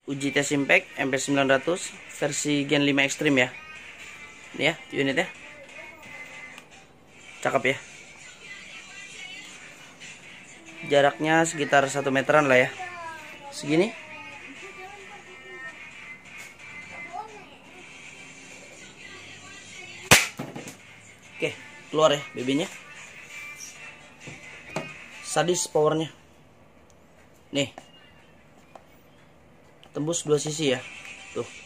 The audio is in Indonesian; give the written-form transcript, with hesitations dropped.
uji tes impact MP900 versi Gen 5 Extreme ya. Ini ya unitnya. Cakep ya. Jaraknya sekitar 1 meteran lah ya. Segini. Oke, keluar ya BB-nya. Sadis powernya. Nih. Tembus dua sisi ya. Tuh.